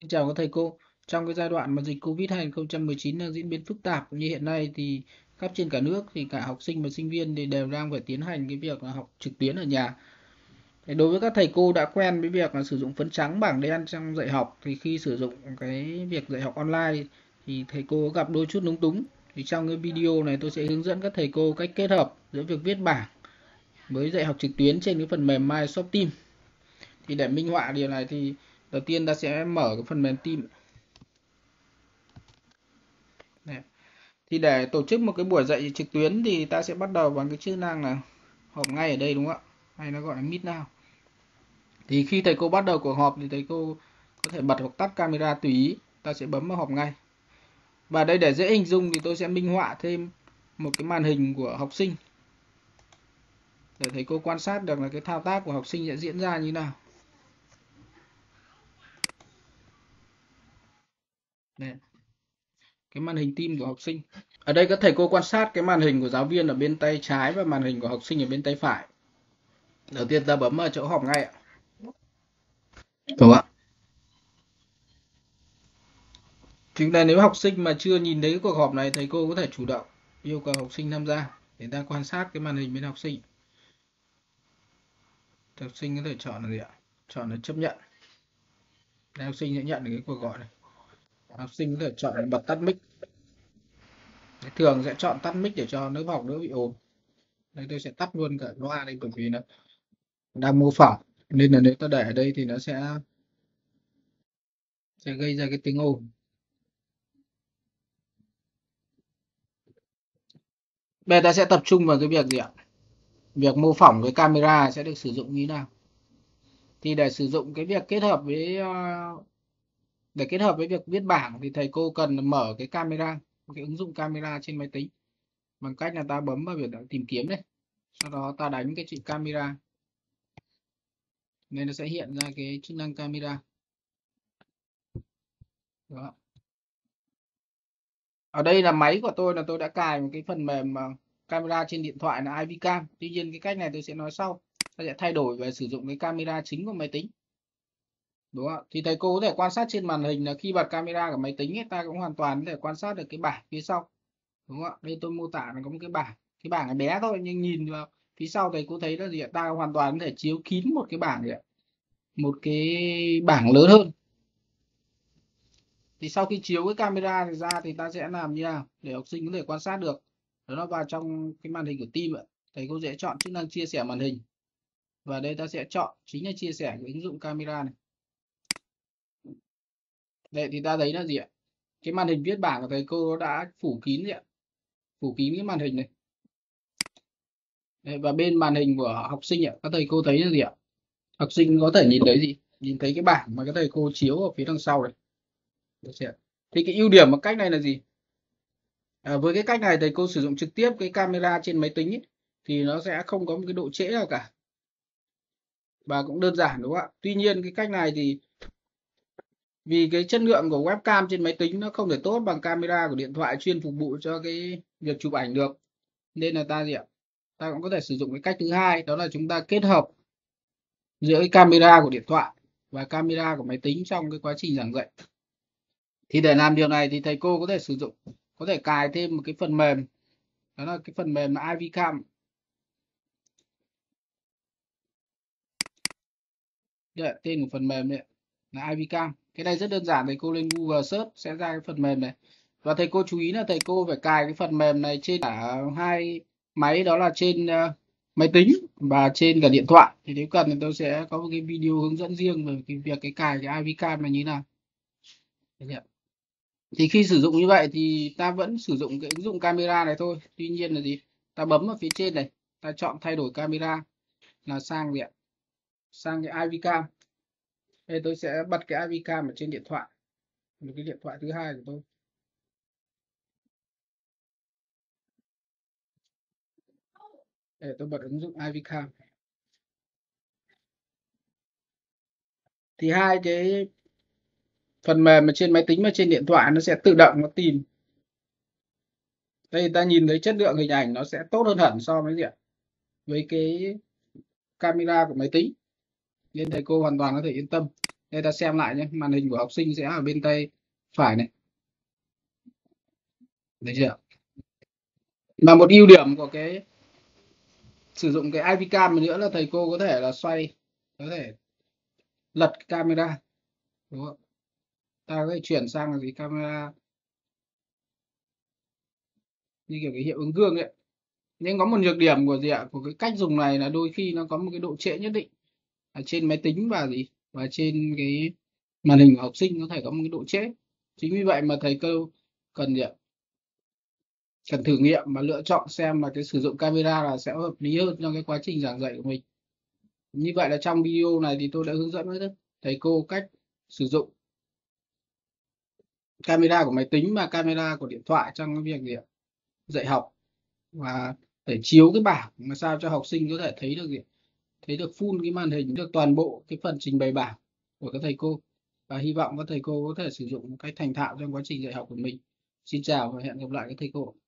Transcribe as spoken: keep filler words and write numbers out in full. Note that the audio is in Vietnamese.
Xin chào các thầy cô. Trong cái giai đoạn mà dịch Covid hai không một chín đang diễn biến phức tạp như hiện nay thì khắp trên cả nước thì cả học sinh và sinh viên thì đều đang phải tiến hành cái việc là học trực tuyến ở nhà. Thế đối với các thầy cô đã quen với việc là sử dụng phấn trắng bảng đen trong dạy học thì khi sử dụng cái việc dạy học online thì thầy cô gặp đôi chút lúng túng. Thì trong cái video này tôi sẽ hướng dẫn các thầy cô cách kết hợp giữa việc viết bảng với dạy học trực tuyến trên cái phần mềm Microsoft Teams. Thì để minh họa điều này thì đầu tiên ta sẽ mở cái phần mềm Teams. Đây. Thì để tổ chức một cái buổi dạy trực tuyến thì ta sẽ bắt đầu bằng cái chức năng là họp ngay ở đây đúng không ạ? Hay nó gọi là Meet Now. Thì khi thầy cô bắt đầu cuộc họp thì thầy cô có thể bật hoặc tắt camera tùy ý. Ta sẽ bấm vào họp ngay. Và đây để dễ hình dung thì tôi sẽ minh họa thêm một cái màn hình của học sinh. Để thầy cô quan sát được là cái thao tác của học sinh sẽ diễn ra như nào. Đây. Cái màn hình Teams của học sinh. Ở đây các thầy cô quan sát cái màn hình của giáo viên ở bên tay trái và màn hình của học sinh ở bên tay phải. Đầu tiên ta bấm ở chỗ họp ngay ạ. Đúng ạ. Thì là nếu học sinh mà chưa nhìn thấy cái cuộc họp này, thầy cô có thể chủ động yêu cầu học sinh tham gia để ta quan sát cái màn hình bên học sinh. Học sinh có thể chọn là gì ạ? Chọn là chấp nhận. Để học sinh sẽ nhận được cái cuộc gọi này. Học sinh có thể chọn là bật tắt mic. Thường sẽ chọn tắt mic để cho lớp học đỡ bị ồn. Đây tôi sẽ tắt luôn cả loa đây bởi vì nó đang mô phỏng nên là nếu ta để ở đây thì nó sẽ sẽ gây ra cái tiếng ồn. Bây giờ ta sẽ tập trung vào cái việc gì ạ? Việc mô phỏng với camera sẽ được sử dụng như thế nào? Thì để sử dụng cái việc kết hợp với để kết hợp với việc viết bảng thì thầy cô cần mở cái camera, cái ứng dụng camera trên máy tính bằng cách là ta bấm vào việc tìm kiếm này, sau đó ta đánh cái chữ camera nên nó sẽ hiện ra cái chức năng camera. Đó. Ở đây là máy của tôi là tôi đã cài một cái phần mềm camera trên điện thoại là iVcam. Tuy nhiên cái cách này tôi sẽ nói sau. Ta sẽ thay đổi về sử dụng cái camera chính của máy tính. Đúng không? Thì thầy cô có thể quan sát trên màn hình là khi bật camera của máy tính ấy, ta cũng hoàn toàn có thể quan sát được cái bảng phía sau. Đúng không ạ? Đây tôi mô tả là có một cái bảng. Cái bảng này bé thôi nhưng nhìn vào phía sau thầy cô thấy là gì ạ? Ta hoàn toàn có thể chiếu kín một cái bảng này ạ. Một cái bảng lớn hơn. Thì sau khi chiếu cái camera này ra thì ta sẽ làm như nào để học sinh có thể quan sát được. Đó là vào trong cái màn hình của Teams ạ. Thầy cô sẽ chọn chức năng chia sẻ màn hình. Và đây ta sẽ chọn chính là chia sẻ cái ứng dụng camera này. Đây thì ta thấy là gì ạ? Cái màn hình viết bảng của thầy cô đã phủ kín gì ạ? Phủ kín cái màn hình này. Đấy, và bên màn hình của học sinh ạ, các thầy cô thấy là gì ạ? Học sinh có thể nhìn thấy gì? Nhìn thấy cái bảng mà các thầy cô chiếu ở phía đằng sau này. Thì cái ưu điểm của cách này là gì? À, với cái cách này thầy cô sử dụng trực tiếp cái camera trên máy tính ấy, thì nó sẽ không có một cái độ trễ nào cả. Và cũng đơn giản đúng không ạ? Tuy nhiên cái cách này thì vì cái chất lượng của webcam trên máy tính nó không thể tốt bằng camera của điện thoại chuyên phục vụ cho cái việc chụp ảnh được. Nên là ta gì ạ? Ta cũng có thể sử dụng cái cách thứ hai, đó là chúng ta kết hợp giữa cái camera của điện thoại và camera của máy tính trong cái quá trình giảng dạy. Thì để làm điều này thì thầy cô có thể sử dụng, có thể cài thêm một cái phần mềm, đó là cái phần mềm là iVcam. Đây, tên của phần mềm này là iVcam. Cái này rất đơn giản, thầy cô lên Google search sẽ ra cái phần mềm này. Và thầy cô chú ý là thầy cô phải cài cái phần mềm này trên cả hai máy, đó là trên uh, máy tính và trên cả điện thoại. Thì nếu cần thì tôi sẽ có một cái video hướng dẫn riêng về cái việc cái cài cái iVcam này như thế nào. Thì khi sử dụng như vậy thì ta vẫn sử dụng cái ứng dụng camera này thôi. Tuy nhiên là gì? Ta bấm vào phía trên này, ta chọn thay đổi camera là sang gì ạ? Sang cái iVcam. Đây tôi sẽ bật cái iVcam ở trên điện thoại. Một cái điện thoại thứ hai của tôi. Để tôi bật ứng dụng iVcam. Thì hai cái phần mềm mà trên máy tính và trên điện thoại nó sẽ tự động nó tìm. Đây ta nhìn thấy chất lượng hình ảnh nó sẽ tốt hơn hẳn so với gì ạ? Với cái camera của máy tính. Nên thầy cô hoàn toàn có thể yên tâm. Đây ta xem lại nhé, màn hình của học sinh sẽ ở bên tay phải này, thấy chưa? Mà một ưu điểm của cái sử dụng cái i vê cam nữa là thầy cô có thể là xoay, có thể lật camera, đúng không? Ta có thể chuyển sang là gì, camera như kiểu cái hiệu ứng gương ấy. Nhưng có một nhược điểm của gì ạ, của cái cách dùng này là đôi khi nó có một cái độ trễ nhất định ở trên máy tính và gì và trên cái màn hình của học sinh có thể có một cái độ trễ. Chính vì vậy mà thầy cô cần gì ạ, cần thử nghiệm và lựa chọn xem là cái sử dụng camera là sẽ hợp lý hơn trong cái quá trình giảng dạy của mình. Như vậy là trong video này thì tôi đã hướng dẫn với thầy cô cách sử dụng camera của máy tính và camera của điện thoại trong cái việc gì ạ, dạy học, và để chiếu cái bảng mà sao cho học sinh có thể thấy được gì, thấy được full cái màn hình, được toàn bộ cái phần trình bày bảng của các thầy cô, và hy vọng các thầy cô có thể sử dụng một cách thành thạo trong quá trình dạy học của mình. Xin chào và hẹn gặp lại các thầy cô.